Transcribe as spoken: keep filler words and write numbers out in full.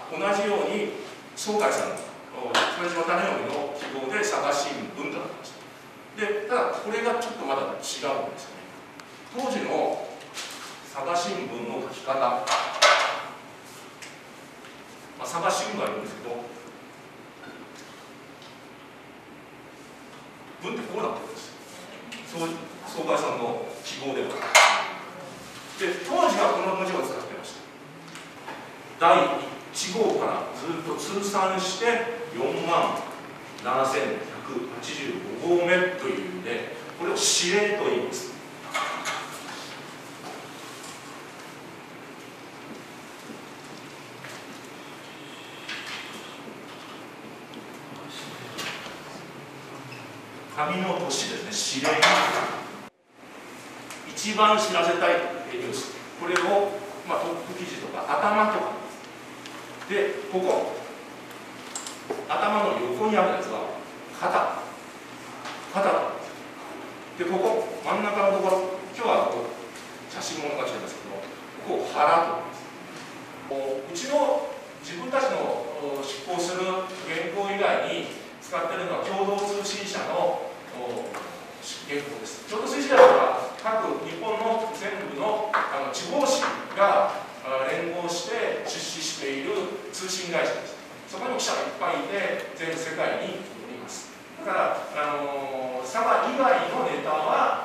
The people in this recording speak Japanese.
同じように総会さんの副島種読の記号で佐賀新聞となってました。でただこれがちょっとまだ違うんですよね。当時の佐賀新聞の書き方、まあ、佐賀新聞があるんですけど、文ってこうなってるんですよ。総会さんの記号では。で当時はこの文字を使ってました。だいいち号からずっと通算してよんまんななせんひゃくはちじゅうご号目という意味で、これを指令と言います。紙の年ですね、指令。一番知らせたいニュース、これを、まあ、トップ記事とか頭とかで、ここ頭の横にあるやつは肩肩で、ここ真ん中のところ、今日はこう写真物が違いますけど、ここ腹とうちの自分たちの執行する原稿以外に使っているのは共同通信社の原稿です。共同通信社は各日本の全部のあの地方紙が連合して出資している通信会社です。そこにも記者がいっぱいいて、全世界におります。だから、あの佐賀以外のネタは